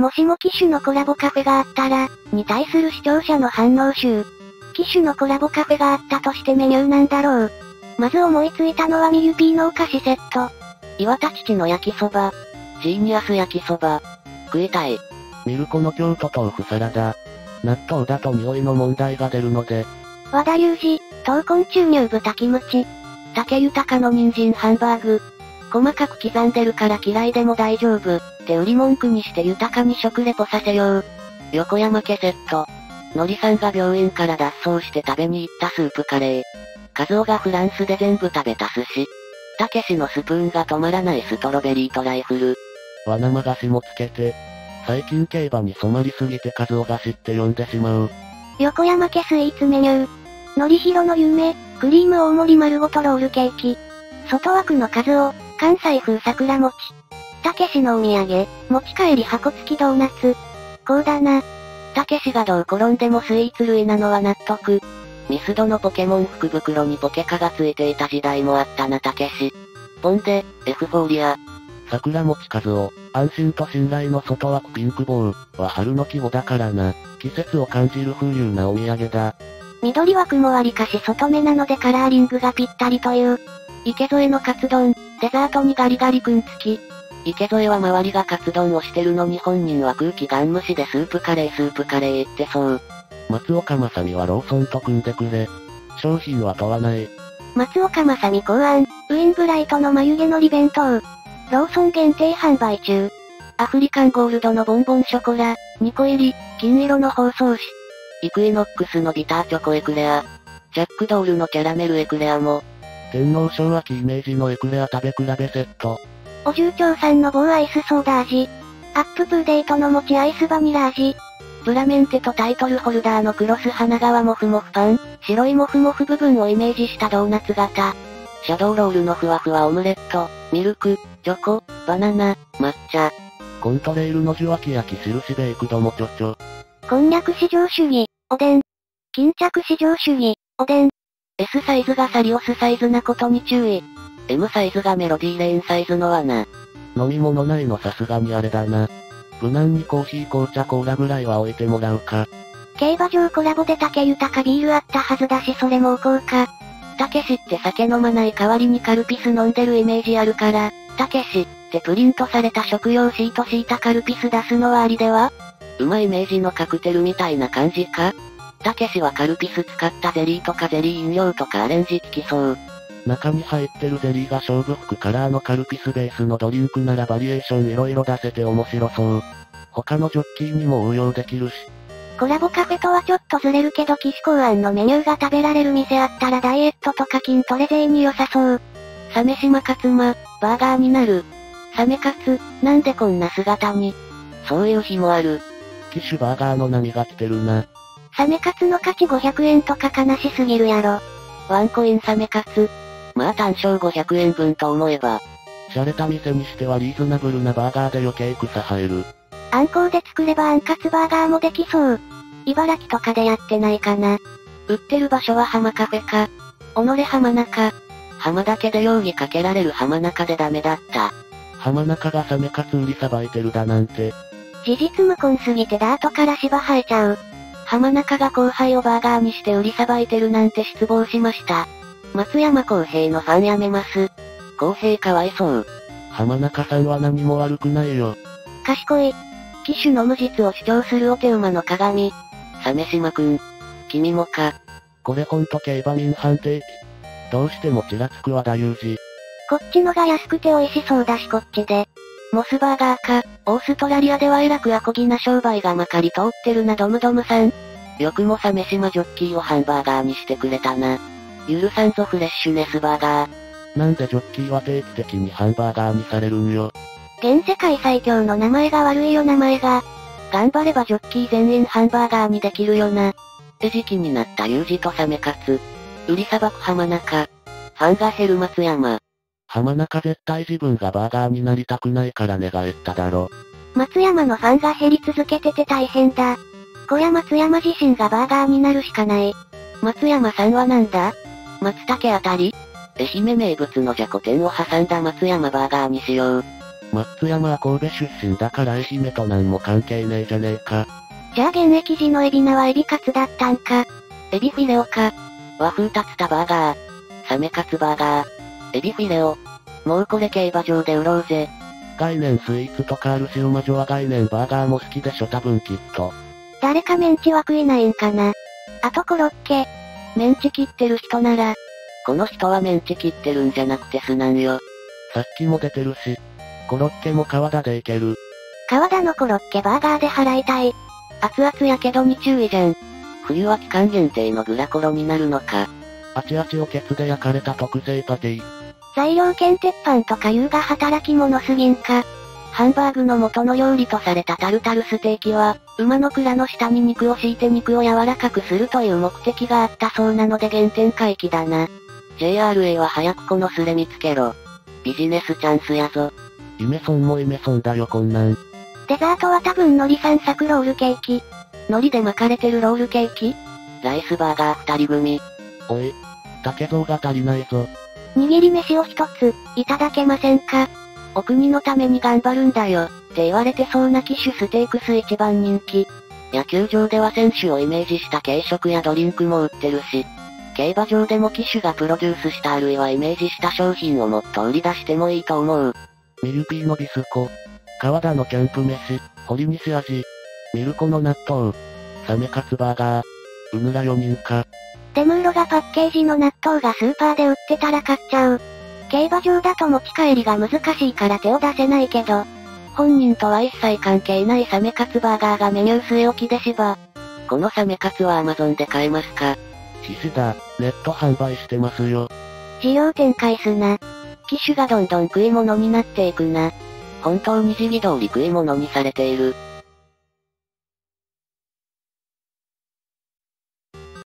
もしも機種のコラボカフェがあったら、に対する視聴者の反応集。機種のコラボカフェがあったとしてメニューなんだろう。まず思いついたのはミユピーのお菓子セット。岩田父の焼きそば。ジーニアス焼きそば。食いたい。 ミルコの京都豆腐サラダ。納豆だと匂いの問題が出るので。 和田裕二、闘魂注入豚キムチ。 竹豊の人参ハンバーグ。細かく刻んでるから嫌いでも大丈夫。って売り文句にして豊に食レポさせよう。横山家セット。のりさんが病院から脱走して食べに行ったスープカレー。カズオがフランスで全部食べた寿司。たけしのスプーンが止まらないストロベリートライフル。 わなま菓子もつけて。最近競馬に染まりすぎてカズオ菓子って呼んでしまう。 横山家スイーツメニュー。のりひろの夢、クリーム大盛り丸ごとロールケーキ。外枠のカズオ、関西風桜餅。たけしのお土産、持ち帰り箱付きドーナツ。こうだな。 たけしがどう転んでもスイーツ類なのは納得。ミスドのポケモン福袋にポケカがついていた時代もあったなたけし。ポンデ、エフフォーリア。 桜餅カズオ、安心と信頼の外枠ピンクボーは春の季語だからな。季節を感じる風流なお土産だ。 緑枠もわりかし外目なのでカラーリングがぴったりという。 池添のカツ丼、デザートにガリガリ君付き。池添は周りがカツ丼をしてるのに本人は空気ガン無視でスープカレー言ってそう。 松岡正美はローソンと組んでくれ。商品は問わない。 松岡正美考案、ウィンブライトの眉毛のり弁当。ローソン限定販売中。 アフリカンゴールドのボンボンショコラ、2個入り、金色の包装紙。イクイノックスのビターチョコエクレア。ジャックドールのキャラメルエクレアも。 天皇賞秋イメージのエクレア食べ比べセット。 お重長さんの棒アイスソーダ味。アッププーデートの餅アイスバニラ味。 プラメンテとタイトルホルダーのクロス花川モフモフパン。白いモフモフ部分をイメージしたドーナツ型。シャドーロールのふわふわオムレット。ミルク、チョコ、バナナ、抹茶。 コントレイルの受話器焼き印ベイクドもちょちょ。 こんにゃく至上主義、おでん。巾着至上主義、おでん。 S サイズがサリオスサイズなことに注意。M サイズがメロディーレーンサイズの罠。 飲み物ないのさすがにあれだな。無難にコーヒー紅茶コーラぐらいは置いてもらうか。 競馬場コラボで竹豊ビールあったはずだしそれも置こうか。 たけしって酒飲まない代わりにカルピス飲んでるイメージあるから、たけしってプリントされた食用シート敷いたカルピス出すのはありでは？うまいイメージのカクテルみたいな感じか？たけしはカルピス使ったゼリーとかゼリー飲料とかアレンジ効きそう。 中に入ってるゼリーが勝負服カラーのカルピスベースのドリンクならバリエーション色々出せて面白そう。他のジョッキーにも応用できるし。 コラボカフェとはちょっとずれるけど騎士考案のメニューが食べられる店あったらダイエットとか筋トレ勢に良さそう。 サメシマカツマ、バーガーになる。サメカツ、なんでこんな姿に。そういう日もある。 機種バーガーの波が来てるな。 サメカツの価値500円とか悲しすぎるやろ。 ワンコインサメカツ。まあ単勝500円分と思えば。 洒落た店にしてはリーズナブルなバーガーで余計草生える。 あんこうで作ればあんかつバーガーもできそう。茨城とかでやってないかな。 売ってる場所は浜カフェか。己浜中。浜だけで容疑かけられる浜中でダメだった。 浜中がサメカツ売りさばいてるだなんて。 事実無根すぎてダートから芝生えちゃう。 浜中が後輩をバーガーにして売りさばいてるなんて失望しました。松山公平のファンやめます。公平かわいそう。 浜中さんは何も悪くないよ。 賢い。 騎手の無実を主張するお手馬の鏡。鮫島くん。君もか。 これほんと競馬民判定機。どうしてもちらつく和田裕二。 こっちのが安くて美味しそうだしこっちで。 モスバーガーか。オーストラリアではえらくアコギな商売がまかり通ってるなドムドムさん。よくも鮫島ジョッキーをハンバーガーにしてくれたな。許さんぞフレッシュネスバーガー。 なんでジョッキーは定期的にハンバーガーにされるんよ。 現世界最強の名前が悪いよ名前が。 頑張ればジョッキー全員ハンバーガーにできるよな。餌食になったユージとサメカツ。売りさばく浜中。ファンが減る松山。 浜中絶対自分がバーガーになりたくないから寝返っただろ。 松山のファンが減り続けてて大変だ。こりゃ松山自身がバーガーになるしかない。 松山さんはなんだ？松茸あたり？愛媛名物のじゃこ天を挟んだ松山バーガーにしよう。 松山は神戸出身だから愛媛となんも関係ねえじゃねえか。 じゃあ現役時のエビナはエビカツだったんか。 エビフィレオか。和風竜田バーガー。サメカツバーガー。エビフィレオ。もうこれ競馬場で売ろうぜ。 概念スイーツとかあるし馬女は概念バーガーも好きでしょ多分きっと。 誰かメンチは食いないんかな。あとコロッケ。 メンチ切ってる人なら、この人はメンチ切ってるんじゃなくて素なんよ。 さっきも出てるし。コロッケも川田でいける。 川田のコロッケバーガーで払いたい。 熱々やけどに注意じゃん。冬は期間限定のグラコロになるのか。 あちあちをケツで焼かれた特製パティ。 材料兼鉄板とか優が働き者すぎんか。 ハンバーグの元の料理とされたタルタルステーキは、馬の蔵の下に肉を敷いて肉を柔らかくするという目的があったそうなので原点回帰だな。JRA は早くこのスレ見つけろ。ビジネスチャンスやぞ。 イメソンもイメソンだよこんなん。 デザートは多分海苔散策ロールケーキ。 海苔で巻かれてるロールケーキ？ライスバーガー二人組。 おい、竹蔵が足りないぞ。 握り飯を一つ、いただけませんか？ お国のために頑張るんだよ、って言われてそうな騎手ステークス一番人気。野球場では選手をイメージした軽食やドリンクも売ってるし、競馬場でも騎手がプロデュースしたあるいはイメージした商品をもっと売り出してもいいと思う。 ミルピーのビスコ。川田のキャンプ飯、堀西味。ミルコの納豆。サメカツバーガー。うぬら4人か。 デムーロがパッケージの納豆がスーパーで売ってたら買っちゃう。競馬場だと持ち帰りが難しいから手を出せないけど、 本人とは一切関係ないサメカツバーガーがメニュー据え置きでしば。このサメカツは Amazon で買えますか？ 騎士だ、ネット販売してますよ。 事業展開すな。 騎手がどんどん食い物になっていくな。本当に時期通り食い物にされている。